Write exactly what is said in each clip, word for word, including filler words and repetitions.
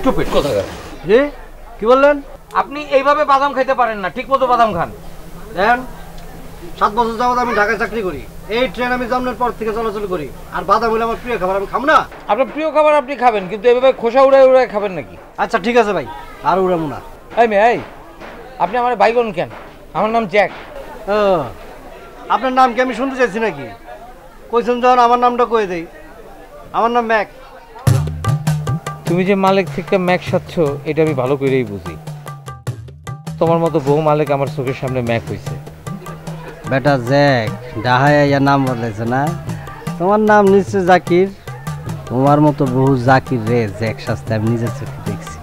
Stupid কোথাকার। জি কি বললেন? আপনি এইভাবে বাদাম খেতে পারেন না, ঠিক মতো বাদাম খান। দেন সাত বছর যাবত আমি ঢাকায় চাকরি করি, এই ট্রেন আমি জন্মের পর থেকে চলাচল করি, আর বাদাম হলে আমার প্রিয় খাবার, আমি খাবো না? আপনার প্রিয় খাবার আপনি খাবেন, কিন্তু এইভাবে খোসা উড়াই উড়াই খাবেন নাকি? আচ্ছা ঠিক আছে ভাই, আর উড়াবো না। এই মেয়ে এই, আপনি আমার ভাই বোন কেন? আমার নাম জ্যাক। ও আপনার নাম কি আমি শুনতে চাইছি নাকি? কইছেন যখন আমার নামটা কয়ে দেই, আমার নাম ম্যাক। তুমি যে মালিক থেকে ম্যাক সাচ্ছ এটা আমি ভালো করেই বুঝি। তোমার মতো বহু মালিক আমার চোখের সামনে ম্যাক হয়েছে। বেটা জ্যাক ডাহায় ইয়া নাম বদলাইছে না? তোমার নাম নিশ্চয় জাকির। তোমার মতো বহু জাকির রে জ্যাক শাস্তে আমি নিজের চোখে দেখছি।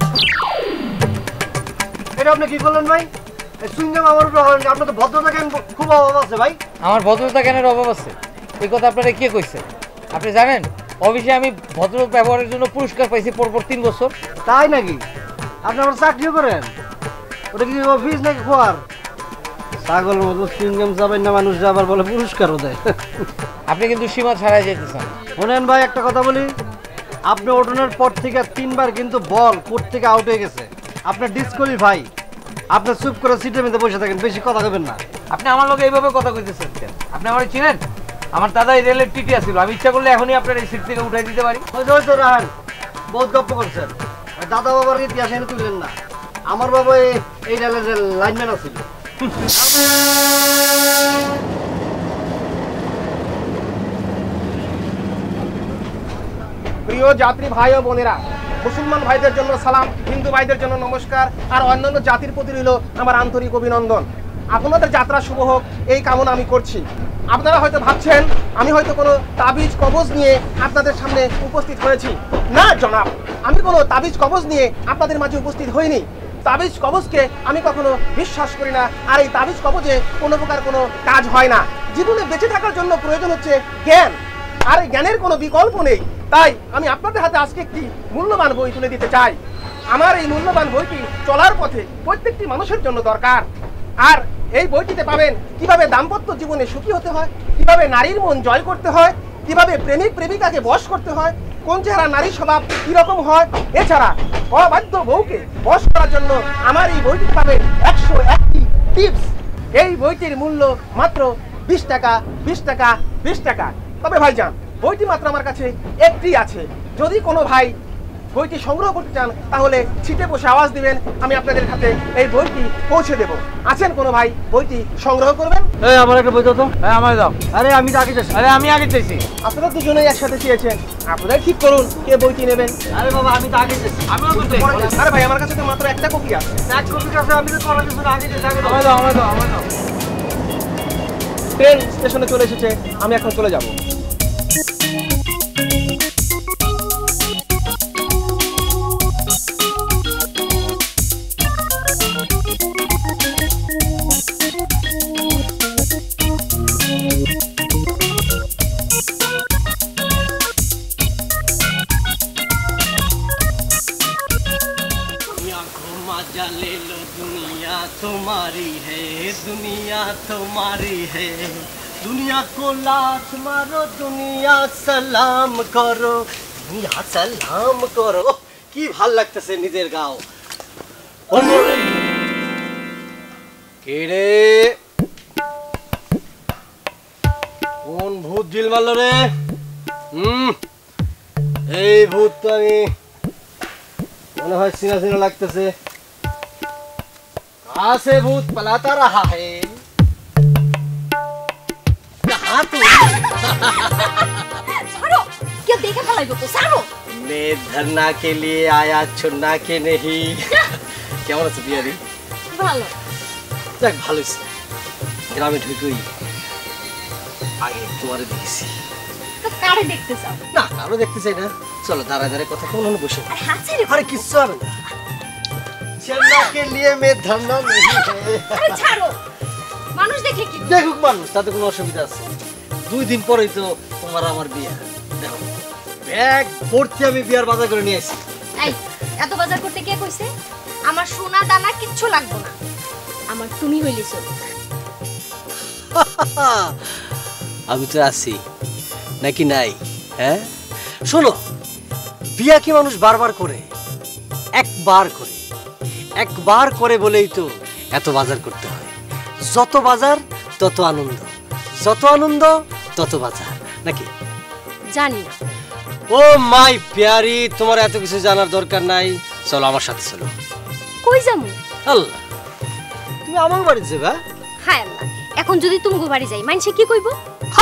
এটা আপনি কি করলেন ভাই? সুইংগাম আমার উপরে হলেন, আপনার তো ভদ্রতা জ্ঞান খুব অভাব আছে ভাই। আমার ভদ্রতা জ্ঞানের অভাব আছে এই কথা আপনারা কে কইছে? আপনি জানেন অফিসে আমি ভদ্র ব্যবহারের জন্য পুরস্কার পাইছি পরপর তিন বছর। তাই নাকি? আপনি আমার চাকরিও করেন? ওটা কি অফিস নাকি খোয়ার? ছাগলের মতো সুইংগাম যাবেন না, মানুষ যাবার বলে পুরস্কারও দেয়। আপনি কিন্তু সীমা ছাড়াই যেতেছেন। শোনেন ভাই একটা কথা বলি, আপনি ওঠানোর পর থেকে তিনবার কিন্তু বল কোর্ট থেকে আউট হয়ে গেছে, আপনার ডিসকোয়ালিফাই। আপনি চুপ করে সিটের মধ্যে বসে থাকেন, বেশি কথা বলবেন না। আপনি আমার লোক এইভাবে কথা কইতেছেন কেন? আপনি আমার চিনেন? আমার দাদা এই রেলের টিটি আছিল, আমি ইচ্ছা করলে এখনই আপনার এই সিট থেকে উঠাই দিতে পারি। ওই যে ওই তো রাহান বহুত গপ্প করছেন, দাদা বাবার ইতিহাস এনে তুললেন না। আমার বাবা এই রেলের লাইনম্যান আছিল। প্রিয় যাত্রী ভাই ও বোনেরা, মুসলমান ভাইদের জন্য সালাম, হিন্দু ভাইদের জন্য নমস্কার, আর অন্যান্য জাতির প্রতি রইল আমার আন্তরিক অভিনন্দন। আপনাদের যাত্রা শুভ হোক এই কামনা আমি করছি। আপনারা হয়তো ভাবছেন আমি হয়তো কোনো তাবিজ কবজ নিয়ে আপনাদের সামনে উপস্থিত হয়েছি। না জনাব, আমি কোনো তাবিজ কবজ নিয়ে আপনাদের মাঝে উপস্থিত হইনি। তাবিজ কবজকে আমি কখনো বিশ্বাস করি না, আর এই তাবিজ কবজে কোনো প্রকার কোনো কাজ হয় না। জীবনে বেঁচে থাকার জন্য প্রয়োজন হচ্ছে জ্ঞান, আর এই জ্ঞানের কোনো বিকল্প নেই। তাই আমি আপনাদের হাতে আজকে একটি মূল্যবান বই তুলে দিতে চাই। আমার এই মূল্যবান বইটি চলার পথে প্রত্যেকটি মানুষের জন্য দরকার। আর এই বইটিতে পাবেন কিভাবে দাম্পত্য জীবনে সুখী হতে হয়, কিভাবে নারীর মন জয় করতে হয়, কিভাবে প্রেমিক প্রেমিকাকে বশ করতে হয়, কোন চেহারা নারী স্বভাব কিরকম হয়, এছাড়া অবাধ্য বউকে বশ করার জন্য আমার এই বইটি পাবেন একশো একটি টিপস। এই বইটির মূল্য মাত্র বিশ টাকা, বিশ টাকা, বিশ টাকা। তবে ভাইজান, বইটি মাত্র আমার কাছে একটি আছে। যদি কোনো ভাই বইটি সংগ্রহ করতে চান তাহলে ছিটে বসে আওয়াজ দিবেন, আমি আপনাদের হাতে এই বইটি পৌঁছে দেব। আছেন কোনো ভাই বইটি সংগ্রহ করবেন? এই আমার একটা বই দাও তো। হ্যাঁ আমার দাও। আরে আমি তো আগে চাইছি। আরে আমি আগে চাইছি। আপনারা দুজনেই একসাথে চেয়েছেন, আপনারাই ঠিক করুন কে বইটি নেবেন। আরে বাবা আমি তো আগে চাইছি। আমিও তো চাইছি। আরে ভাই, আমার কাছে তো মাত্র একটা কপি আছে। এক কপি কাছে আমি তো করার কিছু আগে চাইছি। আগে আমার দাও, আমার দাও, আমার দাও। ট্রেন স্টেশনে চলে এসেছে, আমি এখন চলে যাব। मजा ले लो दुनिया तुम्हारी है, दुनिया तुम्हारी है, दुनिया को लात मारो, दुनिया सलाम करो, दुनिया सलाम करो। কি ভাল লাগতেছে নিজের গাও। কে রে? কোন ভূত জিল মারলো রে? হুম, এই ভূত তো আমি মনে হয় সিনা সিনা লাগতেছে। कहाँ से भूत पलाता रहा है? कहाँ तू? ছাড়ো, কেউ দেখে ফেলাইবো তো, ছাড়ো। मैं धरना के लिए आया, छुड़ना के नहीं। কেমন আছে বিয়ারি? ভালো। দেখ ভালো আছে। গ্রামে ঢুকুই আগে তোমারে দেখেছি। তো কারে দেখতে চাও? না কারো দেখতে চাই না, চলো দাঁড়ায় দাঁড়ায় কথা কোন বসে। আর হাসি রে। আরে কিচ্ছু হবে না। छुड़ना के लिए मैं धरना नहीं है। আরে ছাড়ো, মানুষ দেখলে কি? দেখুক মানুষ, তাতে কোনো অসুবিধা আছে? দুই দিন পরেই তো তোমার আমার বিয়ে। দেখো ব্যাগ ভর্তি আমি বিয়ার বাজার করে নিয়ে আসি। এই এত বাজার করতে কে কইছে? আমার সোনা দানা কিচ্ছু লাগবে না, আমার তুমি হইলে চলবে। আমি তো আছি নাকি নাই? হ্যাঁ শোনো, বিয়া কি মানুষ বারবার করে? একবার করে, একবার করে বলেই তো এত বাজার করতে হয়। যত বাজার তত আনন্দ, যত আনন্দ তত বাজার, নাকি? জানি না। ও মাই প্যারি, তোমার এত কিছু জানার দরকার নাই, চলো আমার সাথে চলো। কই যামু? আল্লাহ, তুমি আমার বাড়ি যাবা? হায় আল্লাহ, এখন যদি তুমি বাড়ি যাই মানুষে কি কইব?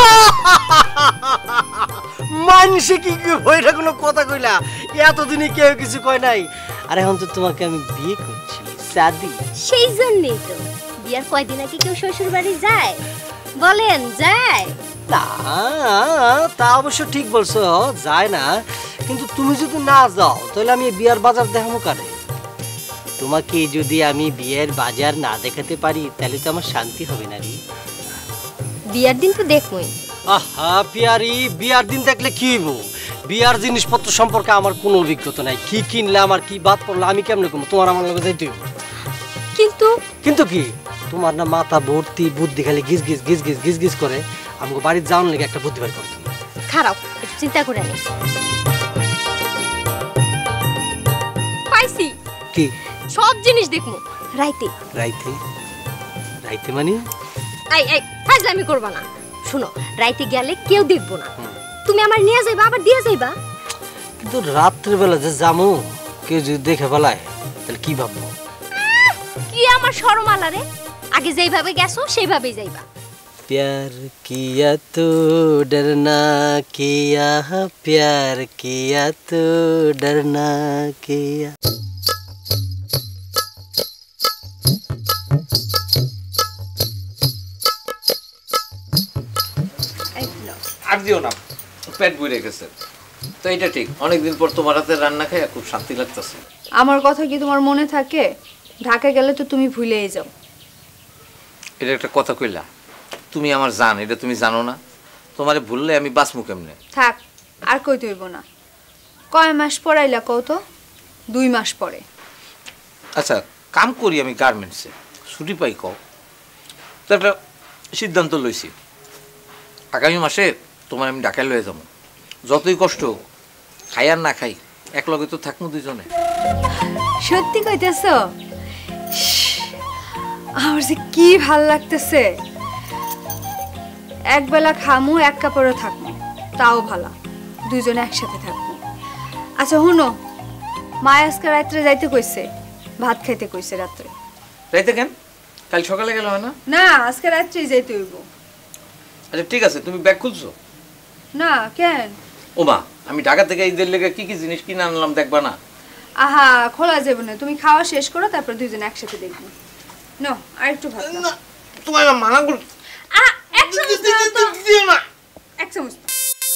মানুষে কি কইব এটা কোনো কথা কইলা? এতদিনে কেউ কিছু কয় নাই। আর এখন তো তোমাকে আমি বিয়ে করছি, শাদি। সেই জন্যই তো বিয়ার কয়দিন আগে কেউ শ্বশুর বাড়ি যায়? বলেন যায়? না, তা অবশ্য ঠিক বলছো, যায় না। কিন্তু তুমি যদি না যাও তাহলে আমি বিয়ার বাজার দেখাবো কারে? তোমাকে যদি আমি বিয়ের বাজার না দেখাতে পারি তাহলে তো আমার শান্তি হবে না রে। বিয়ার দিন তো দেখবই। আহা পিয়ারি, বিয়ার দিন দেখলে কি হইব? বিয়ার জিনিসপত্র সম্পর্কে আমার কোনো অভিজ্ঞতা নাই। কি কিনলাম আর কি বাদ পড়লো আমি কেমনে কম? তোমার আমার লগে যাইতে হইব। কিন্তু কিন্তু কি, তোমার না মাথা ভর্তি বুদ্ধি, খালি গিজ গিজ গিজ গিজ গিজ গিজ করে। আমাকে বাড়ির যাওয়ার লেগে একটা বুদ্ধি বের করতে হবে। খারাপ, একটু চিন্তা করে নি। পাইছি কি? সব জিনিস দেখমু রাইতে। রাইতে? রাইতে মানে? আই আই ফাজলামি করবা না। শুনো, রাইতে গেলে কেউ দেখবো না, তুমি আমার নিয়ে যাইবা আবার দিয়ে যাইবা। কিন্তু রাত্রে বেলা যে যামু কেউ যদি দেখে ফেলায় তাহলে কি ভাববো? কি আমার শরম আলারে? আগে যেইভাবে গেছো সেইভাবেই যাইবা। प्यार किया तो डरना किया, प्यार किया तो डरना किया। আর দিও না, পেট ভরে গেছে। তো এটা ঠিক, অনেকদিন পর তোমার হাতে রান্না খাই খুব শান্তি লাগতেছে। আমার কথা কি তোমার মনে থাকে? ঢাকা গেলে তো তুমি ভুলেই যাও। এটা একটা কথা কইলা, তুমি আমার জান, এটা তুমি জানো না? তোমারে ভুললে আমি বাঁচমু কেমনে? থাক, আর কই তুইব না। কয় মাস পড়াইলা কও তো? দুই মাস পরে। আচ্ছা, কাম করি আমি গার্মেন্টসে, ছুটি পাই কও তো। একটা সিদ্ধান্ত লইছি, আগামী মাসে তোমার আমি ঢাকায় লয়ে যাবো। যতই কষ্ট হোক, খাই আর না খাই, এক লগে তো থাকবো দুজনে। সত্যি কইতেছ? আমার যে কি ভাল লাগতেছে। একবেলা খামু, এক কাপড়ে থাকবো, তাও ভালো, দুজনে একসাথে থাকবো। আচ্ছা হুনো, মা আজকে রাত্রে যাইতে কইছে, ভাত খাইতে কইছে রাত্রে। রাইতে কেন? কাল সকালে গেল হয় না? না, আজকে রাত্রেই যাইতে হইব। আচ্ছা ঠিক আছে, তুমি ব্যাগ খুলছো? না, কেন? ও মা, আমি ঢাকা থেকে ঈদের লেগে কি কি জিনিস কিনে আনলাম দেখবা না? আহা, খোলা যাবে না, তুমি খাওয়া শেষ করো, তারপর দুইজনে একসাথে দেখবো। নো, আর একটু ভাত নাও। তোমায় মানা কর। আহ, এক চামচ দাও তো। দিও না। এক চামচ দাও।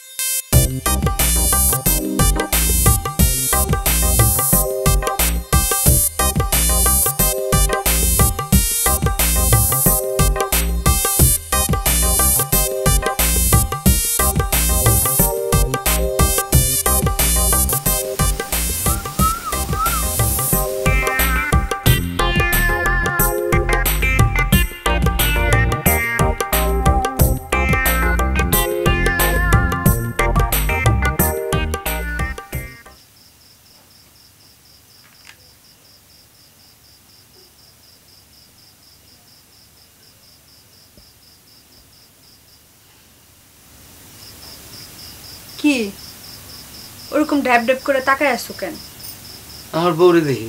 কি ওরকম ড্যাব ড্যাব করে তাকায় আসছো কেন? আমার বউরে দেখি।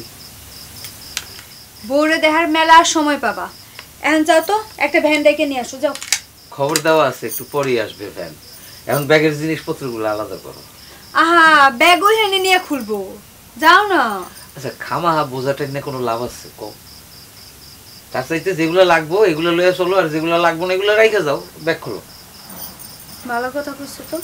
বউরে দেখার মেলা সময় পাবা। এখন যাও তো, একটা ভ্যান ডেকে নিয়ে আসো, যাও। খবর দেওয়া আছে, একটু পরেই আসবে ভ্যান। এখন ব্যাগের জিনিসপত্রগুলো আলাদা করো। আহা, ব্যাগও হেনে নিয়ে খুলবো, যাও না। আচ্ছা, খামাহা বোঝাটা নিয়ে কোনো লাভ আছে কম? তার চাইতে যেগুলো লাগবো এগুলো লয়ে চলো, আর যেগুলো লাগবো না এগুলো রাইখে যাও, ব্যাগ খোলো। ভালো কথা করছো তো।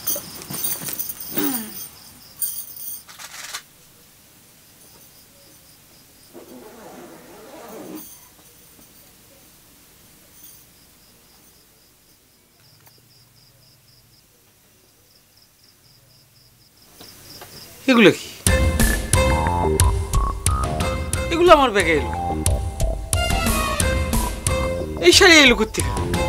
এগুলো কি? এগুলো আমার ব্যাগে এলো। এই শাড়ি এলো কোত্থেকে?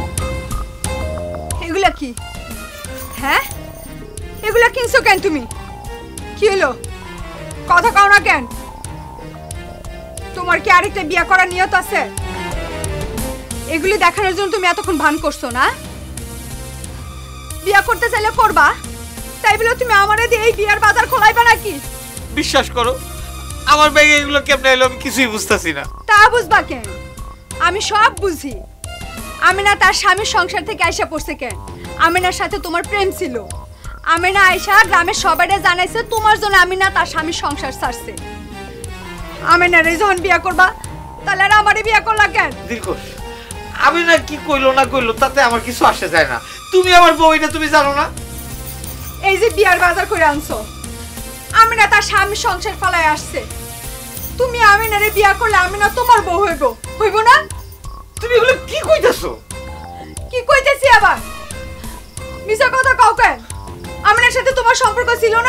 এগুলা কি? হ্যাঁ, এগুলা কিনছো কেন তুমি? কি হলো, কথা কও না কেন? তোমার কি আরেকটা বিয়ে করার নিয়ত আছে? এগুলি দেখানোর জন্য তুমি এতক্ষণ ভান করছো না? বিয়ে করতে চাইলে করবা, তাই বলে তুমি আমারে দিয়ে এই বিয়ার বাজার খোলাইবা নাকি? বিশ্বাস করো আমার ব্যাগে এগুলো কেমনে এলো আমি কিছুই বুঝতাছি না। তা বুঝবা কেন? আমি সব বুঝি। আমিনা তার স্বামীর সংসার থেকে আইসা পড়ছে কেন? আমিনার সাথে তোমার প্রেম ছিল। আমিনা আইসা গ্রামের সবাইকে জানাইছে তোমার জন্য আমিনা তার স্বামীর সংসার ছাড়ছে। আমিনারে যখন বিয়ে করবা তাহলে আর আমারে বিয়ে করলা কেন? দিলখুশ আমি না কি কইলো না কইলো তাতে আমার কিছু আসে যায় না। তুমি আমার বউ এটা তুমি জানো না? এই যে বিয়ার বাজার করে আনছো, আমিনা তার স্বামীর সংসার ফলায় আসছে। তুমি আমিনারে বিয়ে করলে আমিনা তোমার বউ হইব, হইব না? তুমি এগুলো কি কইতাছো? কি কইতেছি আবার? মিছা কথা কও কেন? আমিনার সাথে তোমার সম্পর্ক ছিল না?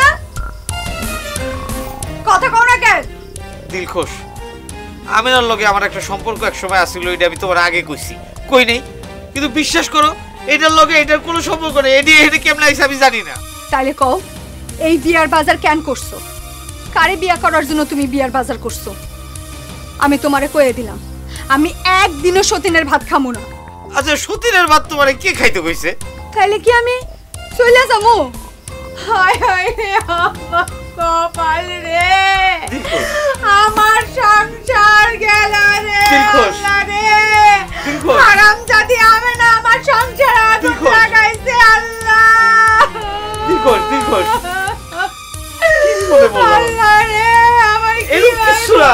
কথা কও না কেন? দিলখুশ আমিনার লগে আমার একটা সম্পর্ক এক সময় আছিল, এটা আমি তোমার আগে কইছি, কই নাই? কিন্তু বিশ্বাস করো এটার লগে এটার কোনো সম্পর্ক নেই। এডি এডি কেমন আইছে আমি জানি না। তাইলে কও এই বিয়ার বাজার কেন করছো? কারে বিয়া করার জন্য তুমি বিয়ার বাজার করছো? আমি তোমারে কয়ে দিলাম আমি একদিনও সতীনের ভাত খামু না। আচ্ছা সতীনের ভাত তোমারে কে খাইতে কইছে? তাইলে কি আমি চলে যাবো? হায় হায় রে আমার কপাল রে, আমার সংসার গেল রে আল্লাহ রে। হারামজাদি আমিনা আমার সংসারে আগুন লাগাইছে আল্লাহ। দিলখুশ দিলখুশ কি বলে বলো আল্লাহ রে আমার কি এরকম কিছু না।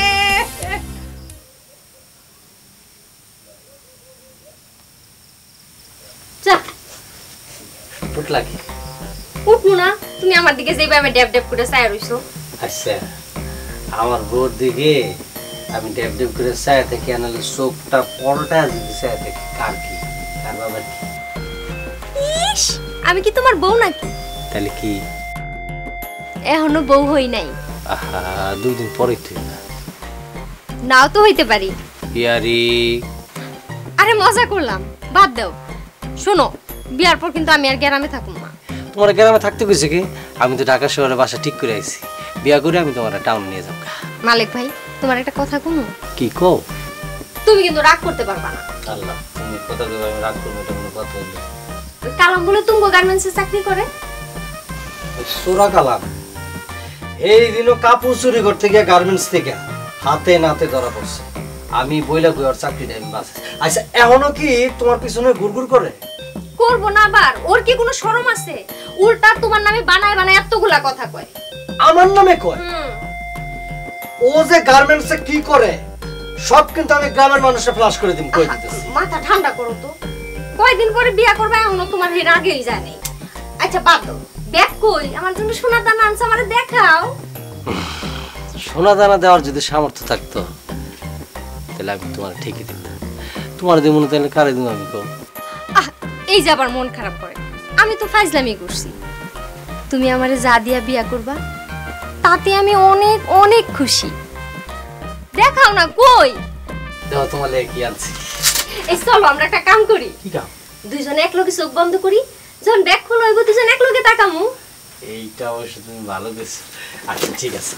যা উঠলা কি? উঠবো না, তুমি আমার দিকে যেভাবে আমি ড্যাব ড্যাব করে চাই রইছো। আচ্ছা আমার বউর দিকে আমি ডেপ ডেপ করে চায় থেকে আনালে চোখটা পরোটা যদি চায় থেকে কার কি কার বাবার কি? ইস আমি কি তোমার বউ নাকি? তাহলে কি? এখনো বউ হই নাই। আহা দুই দিন পরে তুই না নাও তো হইতে পারি। বিয়ারি আরে মজা করলাম, বাদ দাও। শোনো বিয়ার পর কিন্তু আমি আর গ্রামে থাকুম না। তোমার গ্রামে থাকতে গেছে কি? আমি তো ঢাকা শহরে বাসা ঠিক করে আইছি, বিয়া করে আমি তোমার টাউন নিয়ে যাবো। মালিক ভাই তোমার একটা কথা কমু? কি কও? তুমি কিন্তু রাগ করতে পারবা না। আল্লাহ তুমি কথা বলে আমি রাগ করবো, এটা কোনো কথা হইলো? ওই কালাম বলে তুমি গার্মেন্টসে চাকরি করে। সোরা কালাম এই দিনও কাপড় চুরি করতে গিয়ে গার্মেন্টস থেকে হাতে নাতে ধরা পড়ছে। আমি বইলা কই আর চাকরি দেয় বাস। আচ্ছা এখনো কি তোমার পিছনে গুড়গুড় করে? করবো না আবার? ওর কি কোনো শরম আছে? উল্টা তোমার নামে বানায় বানায় এতগুলা কথা কয়। আমার নামে কয়? হুম ও যে গার্মেন্টসে কি করে সব কিন্তু আমি গ্রামের মানুষে ফ্লাশ করে দিম, কই দিতেছি। মাথা ঠান্ডা করো তো, কয়দিন পরে বিয়া করবে এখনো তোমার এর আগেই যায় নাই। আচ্ছা বাদ দাও, দেখ কই আমার জন্য সোনার দানা আনছে, আমারে দেখাও। সোনা দানা দেওয়ার যদি সামর্থ্য থাকতো তাহলে আমি তোমার ঠিকই দিতাম। তোমার দিয়ে মনে তাহলে কারে দিব আমি কও? আহ এই যে আবার মন খারাপ করে, আমি তো ফাইজলামি করছি। তুমি আমারে যা দিয়া বিয়া করবা তাতে আমি অনেক অনেক খুশি। দেখাও না কই? দেখো তোমার লেগে কি আনছি। এই চলো আমরা একটা কাম করি। কি কাম? দুইজনে এক লগে চোখ বন্ধ করি, যখন ব্যাগ খোলা হইব দুইজন এক লগে তাকামু। এইটা অবশ্য তুমি ভালো দিছো। আচ্ছা ঠিক আছে,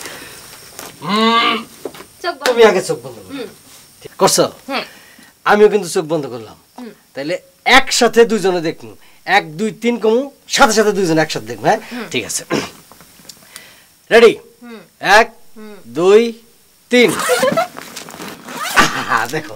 চোখ বন্ধ। তুমি আগে চোখ বন্ধ করো। করছো? হ্যাঁ আমিও কিন্তু চোখ বন্ধ করলাম। তাইলে একসাথে দুইজনে দেখবো, এক দুই তিন কমু সাথে সাথে দুইজনে একসাথে দেখবো। হ্যাঁ ঠিক আছে, রেডি? এক দুই তিন। দেখো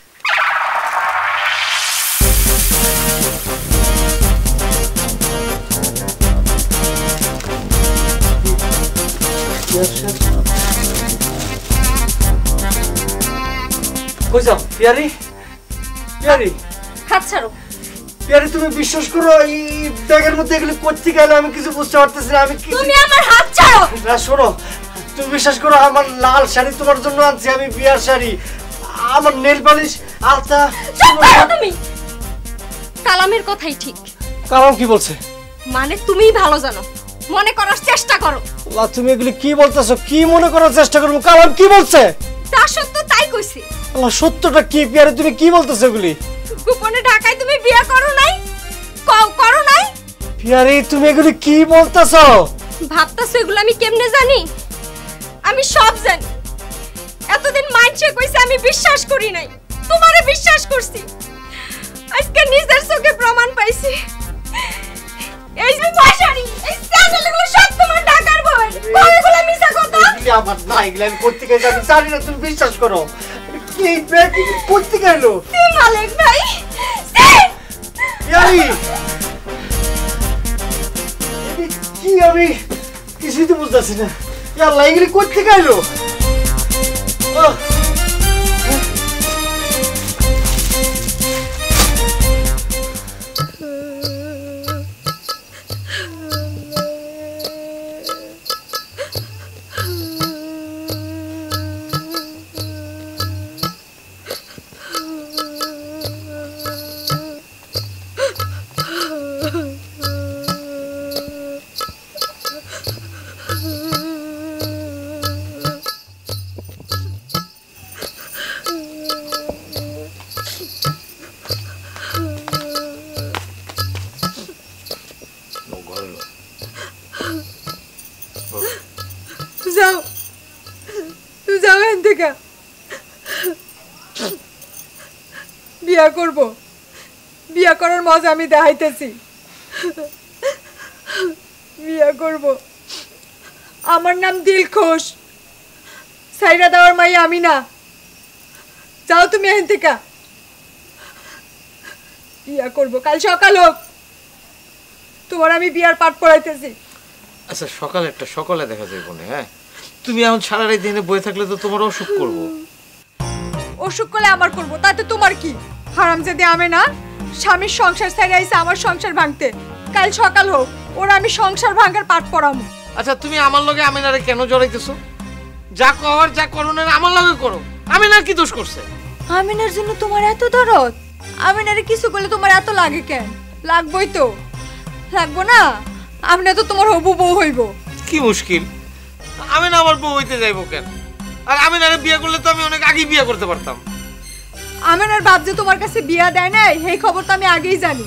কই যাও পিয়ারি? পিয়ারি হাত ছাড়ো। পিয়ারি তুমি বিশ্বাস করো এই ব্যাগের মধ্যে এগুলো করতে গেলে আমি কিছু বুঝতে পারতেছি না। আমি কি তুমি আমার হাত ছাড়ো। না শোনো, তুমি বিশ্বাস করো আমার লাল শাড়ি তোমার জন্য আনছি আমি, বিয়ার শাড়ি, আমার নেল পালিশ, আলতা। চুপ করো তুমি। কালামের কথাই ঠিক। কালাম কি বলছে? মানে তুমিই ভালো জানো, মনে করার চেষ্টা করো। আল্লাহ তুমি এগুলি কি বলতেছো? কি মনে করার চেষ্টা করবো? কালাম কি বলছে? তা সত্য তাই কইছি। আল্লাহ সত্যটা কি পিয়ারি? তুমি কি বলতেছো এগুলি? গোপনে ঢাকায় তুমি বিয়ে করো নাই? কও করো নাই? পিয়ারি তুমি এগুলি কি বলতেছো? ভাবতাছো এগুলো আমি কেমনে জানি? আমি সব জানি। এতদিন আমি বিশ্বাস করি নাই, তোমারে বিশ্বাস করছি। আজকে নিজের চোখে প্রমাণ পাইছি এই যে পয়সারি, এই স্যান্ডেলগুলো সব তোমার টাকার বই। কতগুলো মিছা কথা। এগুলি আমার না, এগুলি আমি করতে গেলে আমি জানি না, তুমি বিশ্বাস করো। কি ব্যাগ করতে গেল মালিক ভাই? ইয়ারি কি আমি কিছুই তো বুঝতেছি না। আল্লাহ, এগুলি করতে গেল। যাও, তুই যাও এখান থেকে। বিয়া করব, বিয়া করার মজা আমি দেখাইতেছি। বিয়া করব, আমার নাম দিলখুশ, সাইরা দেওয়ার মাই আমি না। যাও তুমি এখান থেকে। বিয়া করব, কাল সকাল হোক, তোমার আমি বিয়ার পাঠ পড়াইতেছি। আচ্ছা, সকালে একটা সকালে দেখা যাইব না। হ্যাঁ, তুমি এখন সারা রাত দিনে বয়ে থাকলে তো তোমার অসুখ করব। অসুখ করলে আমার করব, তাতে তোমার কি? হারামজাদি আমি না স্বামীর সংসার ছেড়ে আইছে আমার সংসার ভাঙতে। কাল সকাল হোক, ওরা আমি সংসার ভাঙার পাঠ পড়ামু। আচ্ছা, তুমি আমার লগে আমিনারে কেন জড়াইতেছো? যা করার যা করণের আমার লগে করো। আমিনার কি দোষ করছে? আমিনার জন্য তোমার এত দরদ? আমিনারে কিছু করলে তোমার এত লাগে কেন? লাগবই তো, লাগবো না? আমিনা তো তোমার হবু বউ হইব। কি মুশকিল, আমিনা আমার বউ হইতে যাইবো কেন? আর আমিনারে বিয়ে করলে তো আমি অনেক আগেই বিয়ে করতে পারতাম। আমিনার বাপ যে তোমার কাছে বিয়া দেয় নাই এই খবর তো আমি আগেই জানি।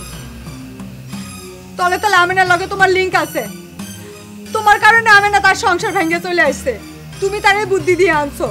তলে তলে আমিনার লগে তোমার লিংক আছে। তোমার কারণে আমিনা তার সংসার ভেঙে চলে আসছে, তুমি তারে বুদ্ধি দিয়ে আনছো।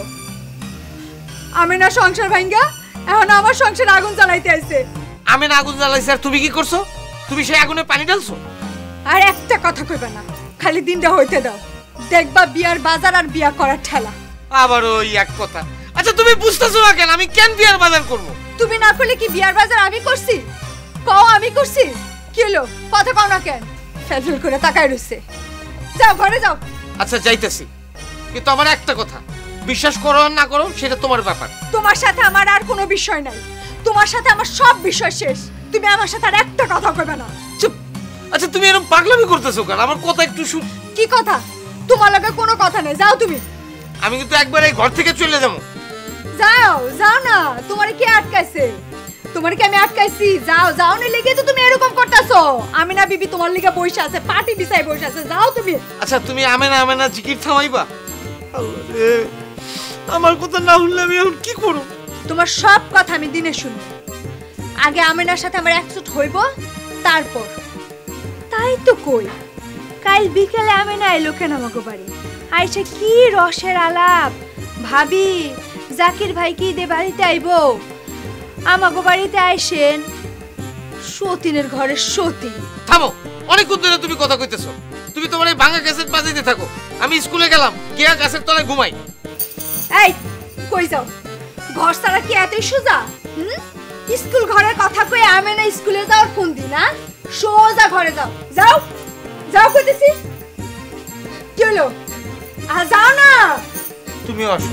আমিনা সংসার ভাঙ্গা এখন আমার সংসারে আগুন জ্বালাইতে আইছে। আমিনা আগুন জ্বালাইছে আর তুমি কি করছো? তুমি সেই আগুনে পানি ঢালছো। আর একটা কথা কইবা না, খালি দিনটা হইতে দাও, দেখবা বিয়ার বাজার আর বিয়া করার ঠেলা। আবার ওই এক কথা। আচ্ছা, তুমি বুঝতেছো না কেন আমি কেন বিয়ার বাজার করব? তুমি না করলে কি বিয়ার বাজার আমি করছি? কও আমি করছি? কি হলো, কথা কও না কেন? ফেলফেল করে তাকায় রইছে। যাও ঘরে যাও। আচ্ছা, যাইতেছি, কিন্তু আমার একটা কথা, বিশ্বাস করো আর না করো সেটা তোমার ব্যাপার। তোমার সাথে আমার আর কোনো বিষয় নাই, তোমার সাথে আমার সব বিষয় শেষ। তুমি আমার সাথে আর একটা কথা কইবে না। চুপ। আচ্ছা, তুমি এরকম পাগলামি করতেছো কেন? আমার কথা একটু শুন। কি কথা? তোমার লগে কোনো কথা নেই, যাও তুমি। আমি কিন্তু একবার এই ঘর থেকে চলে যাবো। যাও যাও না, তোমার কি আটকাইছে? তোমার কি আমি আটকাইছি? যাও যাও, না লেগে তো তুমি এরকম করতেছো। আমি না বিবি তোমার লিগে বসে আছে, পাটি বিছাই বসে আছে, যাও তুমি। আচ্ছা, তুমি আমেনা আমেনা জিকির থামাইবা? আল্লাহ রে, আমার কথা না শুনলে আমি এখন কি করব? তোমার সব কথা আমি দিনে শুনি। আগে আমিনার সাথে আমার একচুট হইব, তারপর। তাই তো কই, কাল বিকেলে আমিনা আইলো কেন আমাকে বাড়ি? আইসে কি রসের আলাপ। ভাবি, জাকির ভাই কি দে বাড়িতে আইব? আমাকে বাড়িতে আইসেন সতীনের ঘরে সতী। থামো, অনেকক্ষণ ধরে তুমি কথা কইতেছো। তুমি তোমার এই ভাঙা ক্যাসেট বাজাইতে থাকো, আমি স্কুলে গেলাম, গিয়া গাছের তলায় ঘুমাই। এই কই যাও? ঘর সারা কি এতই সোজা? হুম, স্কুল ঘরের কথা কই আমি না স্কুলে যাওয়ার কোন দিন? না, সোজা ঘরে যাও। যাও যাও কইতেছি। কি হলো? আ যাও না। তুমিও আসো।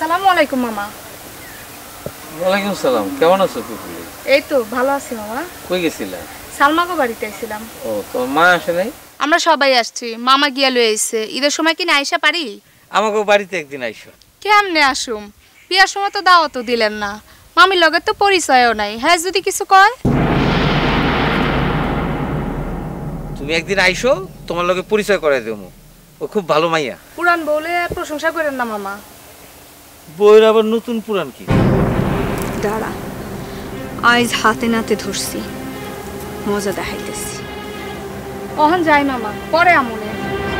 আসসালামু আলাইকুম মামা। ওয়ালাইকুম সালাম, কেমন আছো তুমি? এই তো ভালো আছি মামা। কই গেছিলা? সালমাকে বাড়িতে আইছিলাম। ও, তোর মা আসে নাই? আমরা সবাই আসছি, মামা গিয়া লয়ে আইছে। ঈদের সময় কি না আইসা পারি? আমাকে বাড়িতে একদিন আইসো। কেমনে আসুম? বিয়ার সময় তো দাওয়াতও দিলেন না, মামির লগে তো পরিচয়ও নাই। হ্যাঁ, যদি কিছু কয়? তুমি একদিন আইসো, তোমার লগে পরিচয় করাই দেবো। ও খুব ভালো মাইয়া। পুরান বউলে প্রশংসা করেন না মামা। বইয়ের আবার নতুন পুরান কি? দাঁড়া, আজ হাতে নাতে ধরছি, মজা দেখাইতেছি। অহন যাই মামা, পরে আমনে।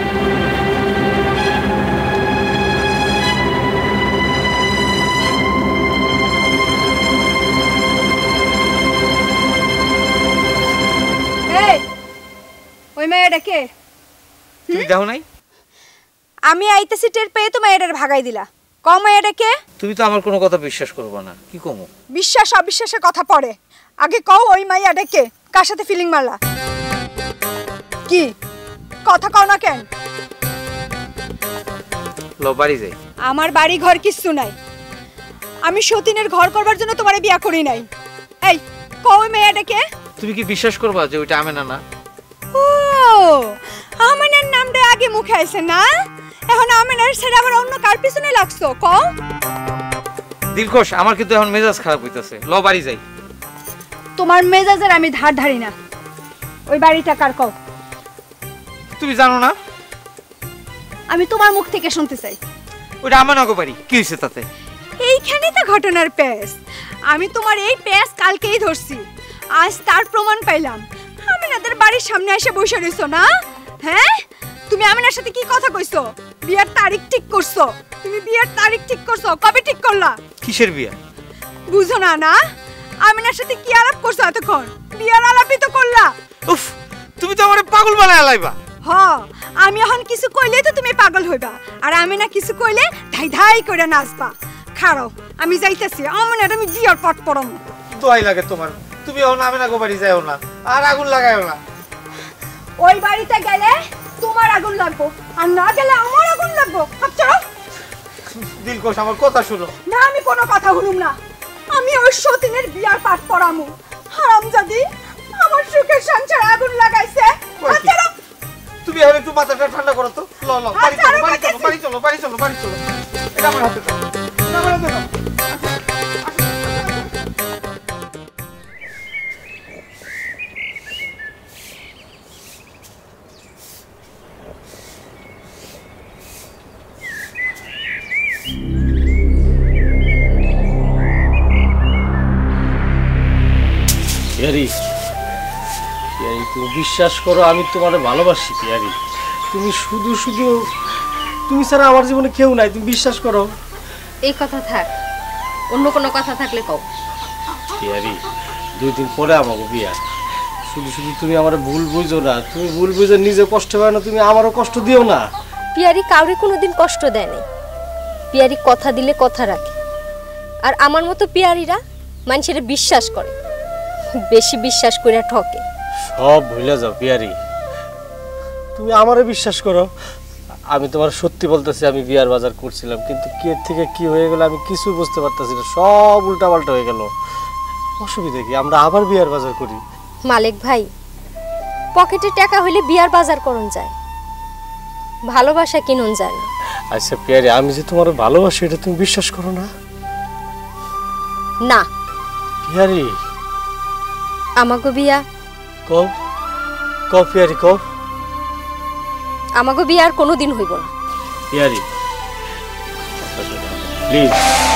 ওই মেয়েটা কে? তুমি দেখো নাই? আমি আইতেছি টের পেয়ে তো মেয়েটার ভাগাই দিলা। কম মেয়েটা কে? তুমি তো আমার কোনো কথা বিশ্বাস করবে না, কি কমো? বিশ্বাস অবিশ্বাসের কথা পড়ে, আগে কও ওই মাইয়াটা কে? কার সাথে ফিলিং মারলা? কি কথা কও না কেন? লো বাড়ি যাই। আমার বাড়ি ঘর কিচ্ছু নাই, আমি সতীনের ঘর করবার জন্য তোমারে বিয়া করি নাই। এই কও ওই মেয়েটা কে? তুমি কি বিশ্বাস করবা যে ওইটা আমেনা না? ও, আমেনার নামটা আগে মুখে আইছে না, এখন আমেনার ছেড়ে আবার অন্য কার পিছনে লাগছো? কও। দিলখুশ, আমার কিন্তু এখন মেজাজ খারাপ হইতাছে, লো বাড়ি যাই। তোমার মেজাজের আমি ধার ধারি না। ওই বাড়িটা কার কও? তুমি জানো না? আমি তোমার মুখ থেকে শুনতে চাই। ওইটা আমানাগো বাড়ি, কি হইছে তাতে? এইখানে তো ঘটনার পেস। আমি তোমার এই পেস কালকেই ধরছি, আজ তার প্রমাণ পাইলাম। আমিনাদের বাড়ির সামনে এসে বসে রইছো না? হ্যাঁ, তুমি আমিনার সাথে কি কথা কইছো? বিয়ার তারিখ ঠিক করছো? তুমি বিয়ার তারিখ ঠিক করছো? কবে ঠিক করলা? কিসের বিয়া? বুঝো না না? আমিনার সাথে কি আলাপ করছো এতক্ষণ? বিয়ার আলাপই তো করলা। উফ, তুমি তো আমারে পাগল বানায় লাইবা। হ, আমি এখন কিছু কইলেই তো তুমি পাগল হইবা, আর আমি না কিছু কইলে ধাই ধাই করে নাচবা। খাড়াও, আমি যাইতেছি। আমিনার আমি বিয়ার পট পড়াম। দোয়াই লাগে তোমার, তুমি এখন আমেনাগো বাড়ি যাও না, আর আগুন লাগায়ও না। ওই বাড়িতে গেলে তোমার আগুন লাগবো, আর না গেলে আমার আগুন লাগবো। হাত ছাড়ো। দিলখুশ, আমার কথা শুনো। না, আমি কোনো কথা শুনুম না। আমি ওই সতীনের বিয়ার পাঠ পড়ামু। হারামজাদি আমার সুখের সংসার আগুন লাগাইছে। হাত ছাড়ো। তুমি এখন একটু মাথাটা ঠান্ডা করো তো। ল ল, বাড়ি চলো, বাড়ি চলো, বাড়ি চলো, বাড়ি চলো, বাড়ি চলো। এটা আমার হাতে দাও, এটা আমার হাতে দাও। পিয়ারি, পিয়ারি তুমি বিশ্বাস করো, আমি তোমার ভালোবাসি পিয়ারি। তুমি শুধু শুধু, তুমি ছাড়া আমার জীবনে কেউ নাই, তুমি বিশ্বাস করো। এই কথা থাক, অন্য কোনো কথা থাকলে কও। পিয়ারি, দুই দিন পরে আমাকে বিয়া, শুধু শুধু তুমি আমার ভুল বুঝো না। তুমি ভুল বুঝে নিজে কষ্ট পাও না, তুমি আমারও কষ্ট দিও না। পিয়ারি কাউরে কোনোদিন কষ্ট দেয় নাই। পিয়ারি কথা দিলে কথা রাখে, আর আমার মতো পিয়ারিরা মানুষের বিশ্বাস করে, বেশি বিশ্বাস করে ঠকে। সব ভুলে যাও পিয়ারি, তুমি আমারে বিশ্বাস করো। আমি তোমার সত্যি বলতেছি, আমি বিয়ার বাজার করছিলাম, কিন্তু কি এর থেকে কি হয়ে গেল আমি কিছু বুঝতে পারতেছি না, সব উল্টাপাল্টা হয়ে গেল। অসুবিধা কি, আমরা আবার বিয়ার বাজার করি। মালিক ভাই, পকেটে টাকা হইলে বিয়ার বাজার করন যায়, ভালোবাসা কিনুন যায় না। আচ্ছা পিয়ারি, আমি যে তোমার ভালোবাসি এটা তুমি বিশ্বাস করো না? না পিয়ারি, আমাগো বিয়া, কও কও পিয়ারি, কও। আমাগো বিয়া আর কোনোদিন হইব না। পিয়ারি প্লিজ,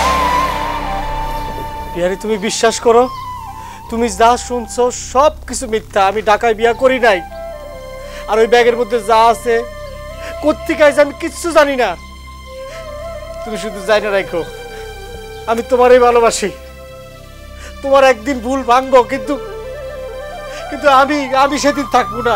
পিয়ারি তুমি বিশ্বাস করো, তুমি যা শুনছো সব কিছু মিথ্যা। আমি ঢাকায় বিয়া করি নাই, আর ওই ব্যাগের মধ্যে যা আছে কোত্থেকে আইছে আমি কিচ্ছু জানি না। তুমি শুধু জানি রাখো, আমি তোমারই ভালোবাসি। তোমার একদিন ভুল ভাঙবো, কিন্তু কিন্তু আমি আমি সেদিন থাকবো না।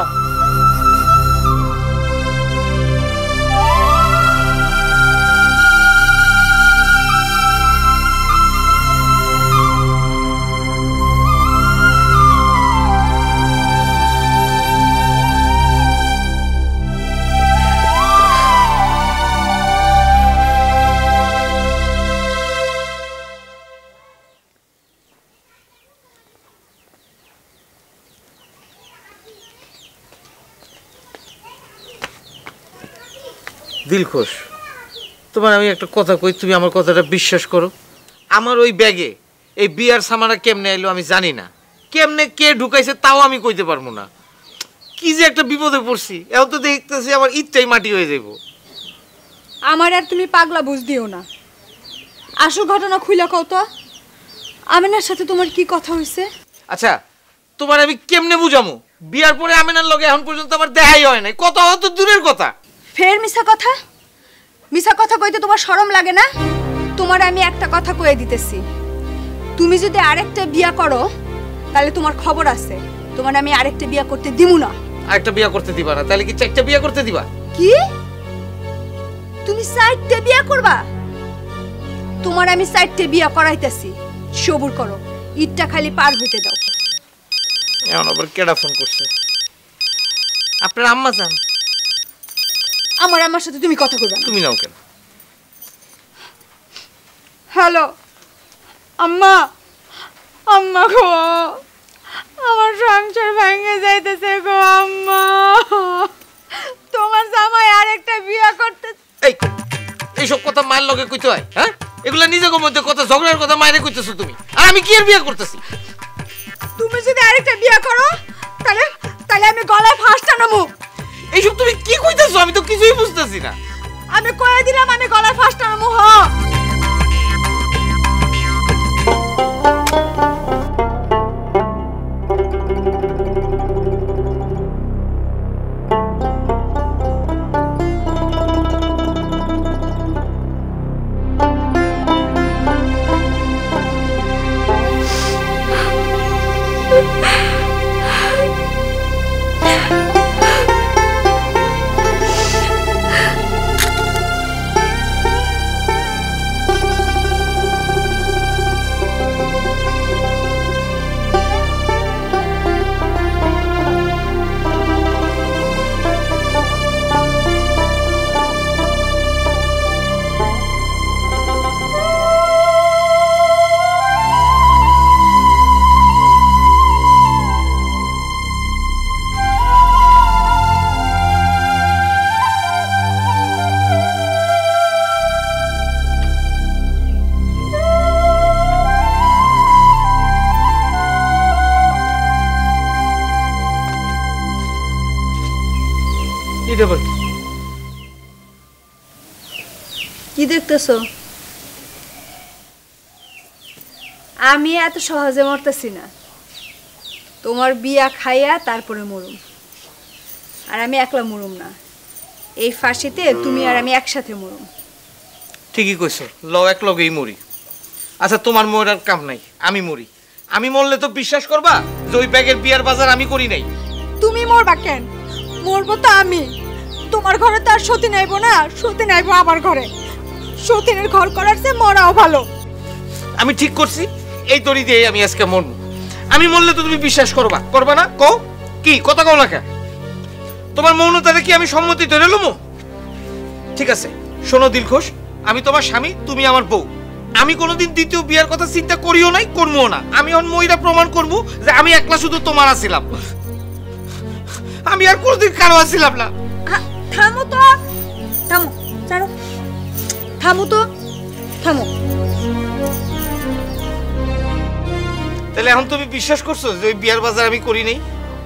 দিলখুশ, তোমার আমি একটা কথা কই, তুমি আমার কথাটা বিশ্বাস করো। আমার ওই ব্যাগে এই বিয়ার সামানটা কেমনে এলো আমি জানি না, কেমনে কে ঢুকাইছে তাও আমি কইতে পারবো না। কি যে একটা বিপদে পড়ছি, এখন তো দেখতেছি আমার ইচ্ছাই মাটি হয়ে যাইব। আমার আর তুমি পাগলা বুঝ দিও না, আসল ঘটনা খুইলা কও তো, আমিনার সাথে তোমার কি কথা হয়েছে? আচ্ছা তোমার আমি কেমনে বুঝামু, বিয়ার পরে আমিনার লগে এখন পর্যন্ত আমার দেখাই হয় নাই, কথা হওয়া তো দূরের কথা। ফের মিছা কথা? মিছা কথা কইতে তোমার শরম লাগে না? তোমার আমি একটা কথা কয়ে দিতেছি, তুমি যদি আরেকটা বিয়া করো তাহলে তোমার খবর আছে, তোমার আমি আরেকটা বিয়া করতে দিমু না। আরেকটা বিয়া করতে দিবা না? তাহলে কি চারটা বিয়া করতে দিবা? কি তুমি চারটা বিয়া করবা? তোমার আমি চারটা বিয়া করাইতেছি, সবুর করো, ঈদটা খালি পার হইতে দাও। এখন আবার কেডা ফোন করছে? আপনার আম্মা জান? আমার আমার সাথে তুমি কথা কইবা না। তুমি নাও কেন? হ্যালো আম্মা, আম্মা গো, আমার সংসার ভেঙে যাইতেছে গো আম্মা, তোমার জামাই আরেকটা বিয়া করতে। এই এইসব কথা মায়ের লগে কইতে হয়? হ্যাঁ, এগুলা নিজের মধ্যে কথা, ঝগড়ার কথা মায়েরে কইতেছো তুমি, আর আমি কি এর বিয়া করতেছি? তুমি যদি আরেকটা বিয়া করো তাহলে তাহলে আমি গলায় ফাঁস টানামু। এইসব তুমি কি কইতেছো? আমি তো কিছুই বুঝতেছি না। আমি কয়ে দিলাম আমি গলায় ফাঁস টানামু। হ কি দেখতেছো? আমি এত সহজে মরতেছি না, তোমার বিয়া খাইয়া তারপরে মরুম, আর আমি একলা মরুম না, এই ফাঁসিতে তুমি আর আমি একসাথে মরুম। ঠিকই কইছো, ল এক লগেই মরি। আচ্ছা তোমার মরার কাম নাই, আমি মরি। আমি মরলে তো বিশ্বাস করবা যে ওই ব্যাগের বিয়ার বাজার আমি করি নাই। তুমি মরবা কেন? মরবো তো আমি। তোমার ঘরে তো আর সতী নাইবো না, সতী নাইবো আমার ঘরে। সতীনের ঘর করার চেয়ে মরাও ভালো। আমি ঠিক করছি, এই তরি দিয়ে আমি আজকে মরবো। আমি মরলে তো তুমি বিশ্বাস করবা, করবা না? কও কি কথা, কও না কেন? তোমার মৌনতারে কি আমি সম্মতি ধরে লমু? ঠিক আছে শোনো দিলখুশ, আমি তোমার স্বামী, তুমি আমার বউ। আমি কোনোদিন দ্বিতীয় বিয়ার কথা চিন্তা করিও নাই, করবো না। আমি এখন মইরা প্রমাণ করবো যে আমি একলা শুধু তোমার আছিলাম, আমি আর কোনোদিন কারো আছিলাম না। থামো তো, থামো, ছাড়ো, থামো তো, থামো। তাহলে এখন তুমি বিশ্বাস করছো যে ওই বিয়ার বাজার আমি করি নাই?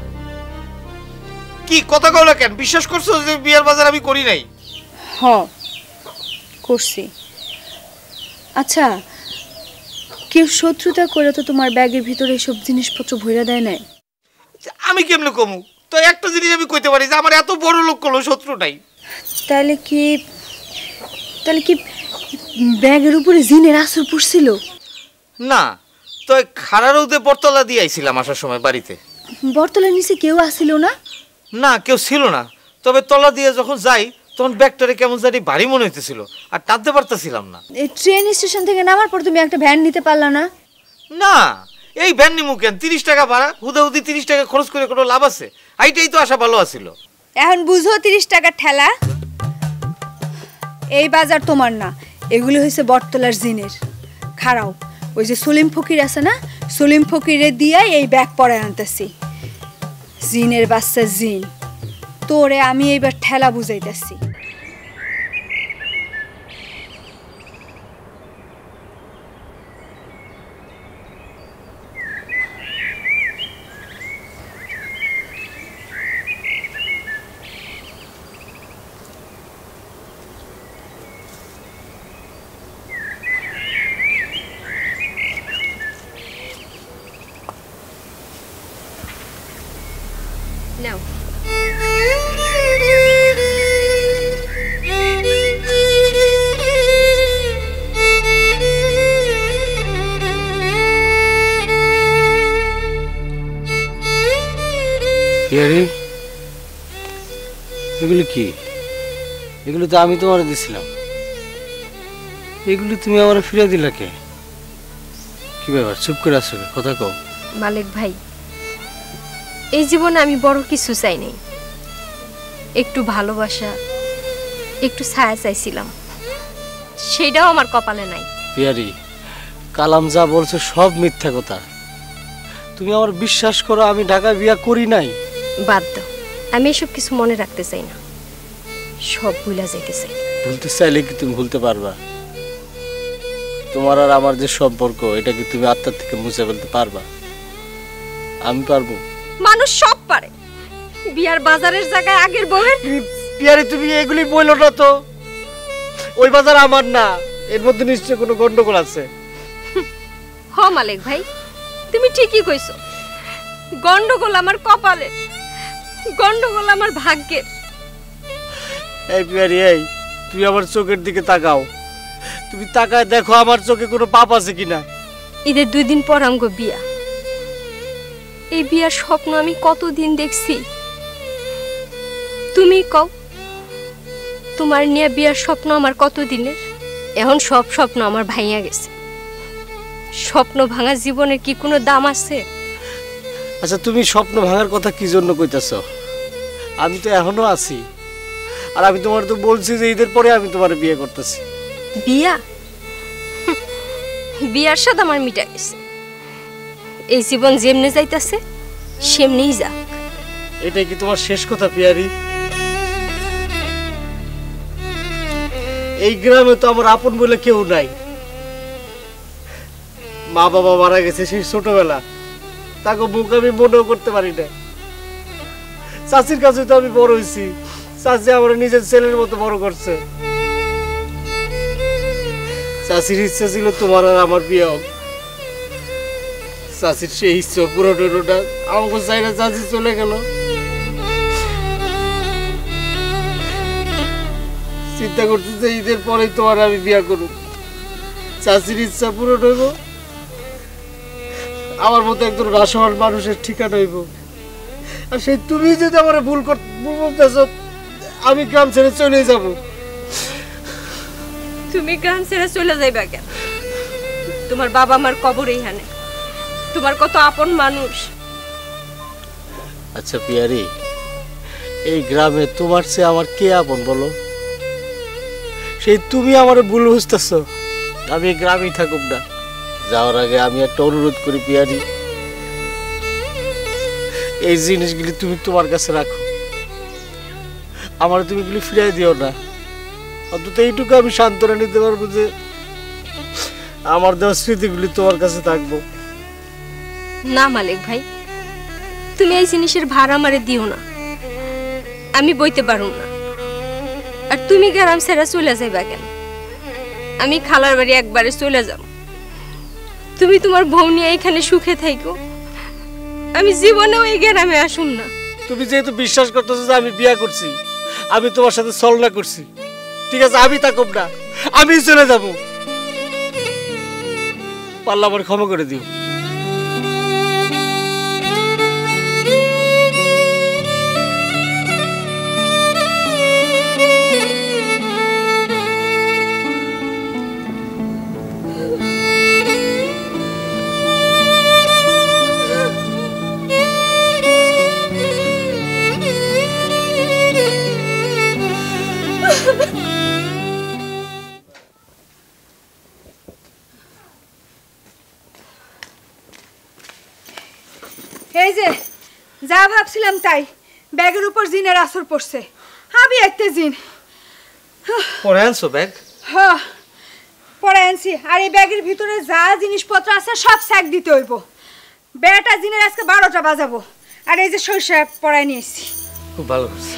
কি কথা কও না কেন? বিশ্বাস করছো যে বিয়ার বাজার আমি করি নাই? হ, করছি। আচ্ছা, কেউ শত্রুতা করে তো তোমার ব্যাগের ভিতরে এসব জিনিসপত্র ভরে দেয় নাই? আমি কেমনে কমু? তো একটা জিনিস আমি কইতে পারি যে আমার এত বড় লোক কোনো শত্রু নাই। তাহলে কি তাহলে কি ব্যাগের উপরে জিনের আসর পড়ছিল? না, তো খাড়া রোদে বরতলা দিয়ে আইছিলাম আসার সময় বাড়িতে। বরতলার নিচে কেউ আসছিল না? না, কেউ ছিল না। তবে তলা দিয়ে যখন যাই তখন ব্যাগটারে কেমন জানি ভারী মনে হইতেছিল, আর টানতে পারতেছিলাম না। এই ট্রেন স্টেশন থেকে নামার পর তুমি একটা ভ্যান নিতে পারলা না? না, এই ভ্যান নিমু কেন? তিরিশ টাকা ভাড়া, হুদাহুদি তিরিশ টাকা খরচ করে কোনো লাভ আছে? এইটাই তো আসা ভালো আছিল। এখন বুঝো তিরিশ টাকার ঠেলা। এই বাজার তোমার না, এগুলো হয়েছে বটতলার জিনের। খাড়াও, ওই যে সলিম ফকির আছে না, সলিম ফকিরে দিয়া এই ব্যাগ পরে আনতেছি। জিনের বাচ্চা জিন, তোরে আমি এইবার ঠেলা বুঝাইতেছি। নাও। পিয়ারি, এগুলো কি? এগুলো তো আমি তোমার দিছিলাম, এগুলো তুমি আমার ফিরে দিলা কে? কি ব্যাপার, চুপ করে আসো, কথা কও। মালিক ভাই, এই জীবনে আমি বড় কিছু চাই নাই, একটু ভালোবাসা, একটু ছায়া চাইছিলাম, সেটাও আমার কপালে নাই। পিয়ারি, কালাম যা বলছো সব মিথ্যা কথা। তুমি আমার বিশ্বাস করো, আমি ঢাকায় বিয়া করি নাই। বাদ দাও, আমি এসব কিছু মনে রাখতে চাই না, সব ভুলা যাইতে চাই। ভুলতে চাইলে কি তুমি ভুলতে পারবা? তোমার আর আমার যে সম্পর্ক, এটা কি তুমি আত্মার থেকে মুছে ফেলতে পারবা? আমি পারবো? মানুষ সব পারে, বিয়ার বাজারের জায়গায় আগের বউয়ের। পিয়ারি, তুমি এগুলি বললো না তো, ওই বাজার আমার না, এর মধ্যে নিশ্চয় কোনো গন্ডগোল আছে। হ মালিক ভাই, তুমি ঠিকই কইছো, গন্ডগোল আমার কপালে, গন্ডগোল আমার ভাগ্যের। এই পিয়ারি, এই তুমি আমার চোখের দিকে তাকাও, তুমি তাকায় দেখো আমার চোখে কোনো পাপ আছে কিনা। ঈদের দুই দিন পর আমগো বিয়া, এই বিয়ার স্বপ্ন আমি কতদিন দেখছি, তুমি কও, তোমার নিয়ে বিয়ার স্বপ্ন আমার কতদিনের? এখন সব স্বপ্ন আমার ভাঙিয়া গেছে। স্বপ্ন ভাঙা জীবনের কি কোনো দাম আছে? আচ্ছা, তুমি স্বপ্ন ভাঙার কথা কি জন্য কইতাছ? আমি তো এখনো আছি, আর আমি তোমার তো বলছি যে ঈদের পরে আমি তোমার বিয়ে করতেছি। বিয়া? বিয়ার স্বাদ আমার মিটা গেছে, এই জীবন যেমনে যাইতাছে সেমনেই যাক। এটাই কি তোমার শেষ কথা পিয়ারি? এই গ্রামে তো আমার আপন বলে কেউ নাই, মা বাবা মারা গেছে সেই ছোটবেলা, তাকে মুখ আমি মনেও করতে পারি না। চাচির কাছে তো আমি বড় হয়েছি, চাচি আমার নিজের ছেলের মতো বড় করছে। চাচির ইচ্ছা ছিল তোমার আর আমার বিয়ে হোক, চাচির সেই ইচ্ছা পুরো টোটোটা আমাকে চাই না, চাচি চলে গেল। চিন্তা করছি যে ঈদের পরেই তোমার আমি বিয়ে করব, চাচির ইচ্ছা পুরো হইব, আমার মতো একজন রাসমান মানুষের ঠিকানা হইব। আর সেই তুমি যদি আমার ভুল বলতেছ, আমি গ্রাম ছেড়ে চলে যাব। তুমি গ্রাম ছেড়ে চলে যাইবা কেন? তোমার বাবা মার কবর এইখানে, তোমার কত আপন মানুষ। আচ্ছা পিয়ারি, এই গ্রামে তোমার চেয়ে আমার কে আপন বলো? সেই তুমি আমার ভুল বুঝতেছ, আমি এই গ্রামেই থাকুক না। যাওয়ার আগে আমি একটা অনুরোধ করি পিয়ারি, এই জিনিসগুলি তুমি তোমার কাছে রাখো, আমার তুমি এগুলি ফিরিয়ে দিও না। অন্তত এইটুকু আমি সান্ত্বনা নিতে পারবো যে আমার দেওয়া স্মৃতিগুলি তোমার কাছে থাকবো। না মালিক ভাই, তুমি এই জিনিসের ভার আমারে দিও না, আমি বইতে পারো না। আর তুমি গ্রাম ছেড়ে চলে যাইবা কেন? আমি খালার বাড়ি একবারে চলে যাব, তুমি তোমার বউ নিয়ে এখানে সুখে থাইকো, আমি জীবনেও এই গ্রামে আসুম না। তুমি যেহেতু বিশ্বাস করতেছো যে আমি বিয়ে করছি, আমি তোমার সাথে ছলনা করছি, ঠিক আছে, আমি থাকুম না, আমি চলে যাব। পারলে আমার ক্ষমা করে দিও। এই যে যা ভাবছিলাম তাই, ব্যাগের উপর জিনের আসর পড়ছে। আমি একটা জিন পরে আনছো ব্যাগ? হ্যাঁ পরে আনছি, আর এই ব্যাগের ভিতরে যা জিনিসপত্র আছে সব স্যাক দিতে হইব। বেটা জিনের আজকে বারোটা বাজাবো, আর এই যে সরিষা পড়ায় নিয়েছি। খুব ভালো করছি।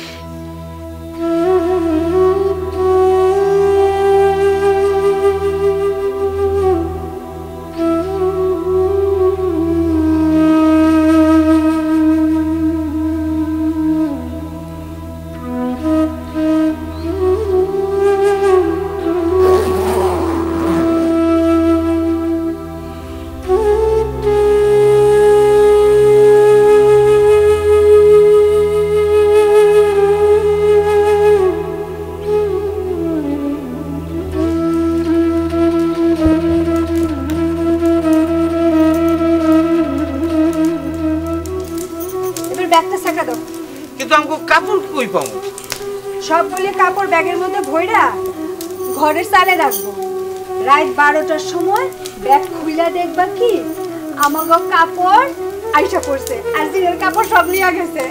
ব্যাগটা সাকা দাও। কিন্তু আমাকে কাপড় কই পাবো? সবগুলি কাপড় ব্যাগের মধ্যে ভইরা ঘরের চালে রাখবো। রাত বারোটার সময় ব্যাগ খুইলা দেখবা কি আমাগো কাপড় আইসা পড়ছে, আর দিনের কাপড় সব নিয়ে গেছে।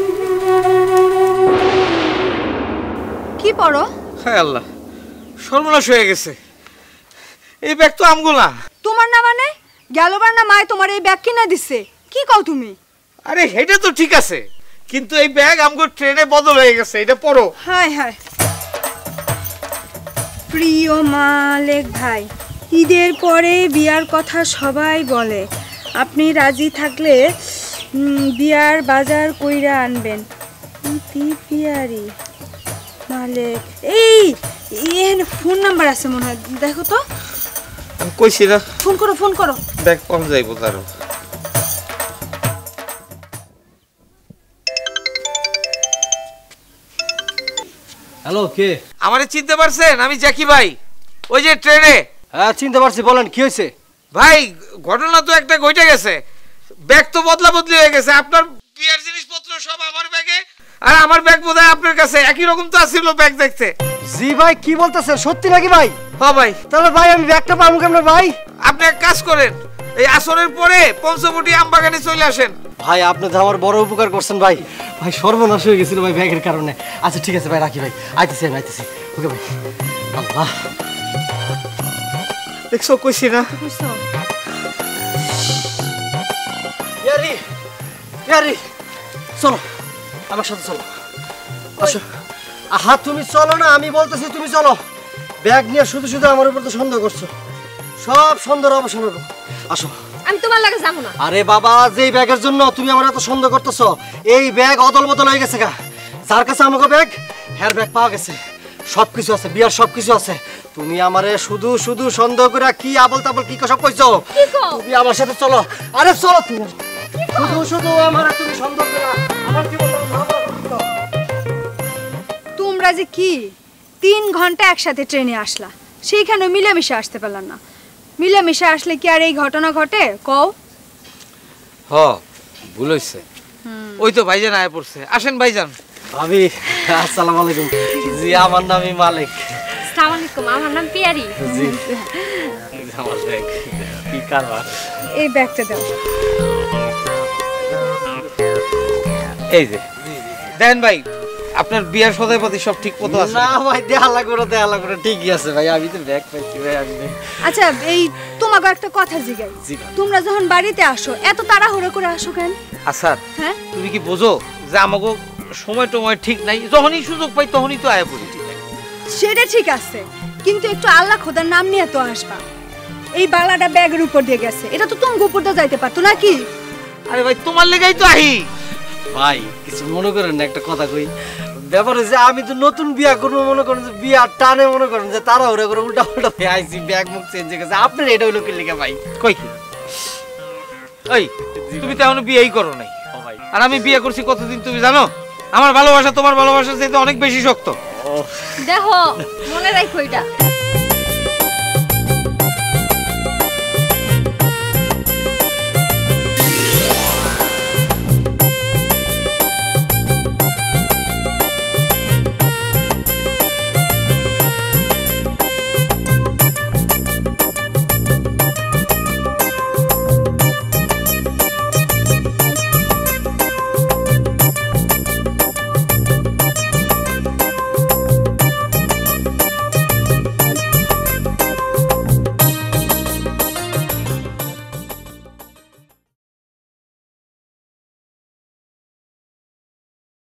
কি পড়ো? হ্যাঁ আল্লাহ, সর্বনাশ হয়ে গেছে। এই ব্যাগ তো আমগো না। তোমার না মানে? গেলবার না মায় তোমার এই ব্যাগ কিনা দিছে, কি কও তুমি? আরে এটা তো ঠিক আছে, কিন্তু এই ব্যাগ আমগো ট্রেনে বদল হয়ে গেছে, এটা পড়ো। হায় হায়। প্রিয় মালেক ভাই, ঈদের পরে বিয়ার কথা সবাই বলে, আপনি রাজি থাকলে উম, বিয়ার বাজার কইরা আনবেন। ইতি পিয়ারি মালেক। এই এর ফোন নাম্বার আছে মনে হয়, দেখো তো। কইছি না, ফোন করো ফোন করো। ব্যাগ কম যাইবো তারও। হ্যালো, কে? আমারে চিনতে পারছেন? আমি জ্যাকি ভাই, ওই যে ট্রেনে। হ্যাঁ চিনতে পারছি, বলেন কি হয়েছে? ভাই ঘটনা তো একটা ঘটে গেছে, ব্যাগ তো বদলা বদলি হয়ে গেছে। আপনার বিয়ার জিনিসপত্র সব আমার ব্যাগে, আর আমার ব্যাগ বোধহয় আপনার কাছে। একই রকম তো আসছিল ব্যাগ দেখতে। জি ভাই, কি বলতেছেন, সত্যি নাকি ভাই? হ্যাঁ ভাই। তাহলে ভাই আমি ব্যাগটা পাবো কেমনে ভাই? আপনি এক কাজ করেন, এই আসরের পরে পঞ্চবটি আমবাগানে চলে আসেন। ভাই আপনি তো আমার বড় উপকার করছেন ভাই। ভাই সর্বনাশ হয়ে গেছিল ভাই ব্যাগের কারণে। আচ্ছা ঠিক আছে ভাই, রাখি ভাই, আইতেছি আমি, আইতেছি। ওকে ভাই। আল্লাহ, দেখছো কইছি না। ইয়ারি ইয়ারি, চলো আমার সাথে চলো, আসো। আহা তুমি চলো না, আমি বলতেছি তুমি চলো। ব্যাগ নিয়ে শুধু শুধু আমার উপর তো সন্দেহ করছো, সব সন্দেহের অবসান হবে। আসো। আমি তোমার লাগে যাবো না। আরে বাবা, যে ব্যাগের জন্য তুমি আমার এত সন্দেহ করতেছো, এই ব্যাগ অদল বদল হয়ে গেছে গা। যার কাছে আমাকে ব্যাগ, হ্যার ব্যাগ পাওয়া গেছে, সবকিছু আছে, বিয়ার সবকিছু আছে। তুমি আমারে শুধু শুধু সন্দেহ করে কি আবল তাবল কি সব কইছো। তুমি আমার সাথে চলো। আরে চলো তুমি, শুধু শুধু আমারে তুমি সন্দেহ করে আমার কি বলতো। তোমরা যে কি তিন ঘন্টা একসাথে ট্রেনে আসলা, সেইখানে মিলেমিশে আসতে পারলাম না। মিলেমিশে আসলে কি আর এই ঘটনা ঘটে কও? হ, ভুল হইছে। ওই তো ভাইজান আয়া পড়ছে। আসেন ভাইজান। ভাবি আসসালামু আলাইকুম। জি আমার নামই মালিক। আসসালামু আলাইকুম, আমার নাম পিয়ারি। জি আমার ব্যাগ কি কারবার? এই ব্যাগটা দাও। এই যে দেন ভাই, আপনার বিয়ার সদাইপাতি সব ঠিক মতো আছে? না ভাই, দেয়া লাগবে না, দেয়া লাগবে না, ঠিকই আছে ভাই। আমি তো ব্যাগ পাইছি ভাই। আমি আচ্ছা এই তোমাকে একটা কথা জিগাই, তোমরা যখন বাড়িতে আসো এত তাড়াহুড়ো করে আসো কেন? আচ্ছা হ্যাঁ তুমি কি বোঝো যে আমাকে সময় টময় ঠিক নাই, যখনই সুযোগ পাই তখনই তো আয়া পড়ি। সেটা ঠিক আছে, কিন্তু একটু আল্লাহ খোদার নাম নিয়ে তো আসবা। এই বালাটা ব্যাগের উপর দিয়ে গেছে, এটা তো তুমি উপর দিয়ে যাইতে পারতো নাকি? আরে ভাই তোমার লেগাই তো আহি। ভাই কিছু মনে করেন না, একটা কথা কই। ব্যাপার হচ্ছে আমি তো নতুন বিয়া করবো, মনে করেন যে বিয়ার টানে মনে করেন যে তারা ওরা করে উল্টা উল্টা হয়ে আইসি, ব্যাগ মুখ চেঞ্জ হয়ে গেছে। আপনার এটা হইলো কি লেগে ভাই? কই কি ওই তুমি তো এখনো বিয়েই করো নাই, আর আমি বিয়ে করছি কতদিন তুমি জানো? আমার ভালোবাসা তোমার ভালোবাসার চাইতে অনেক বেশি শক্ত। দেখো মনে রাখো এটা।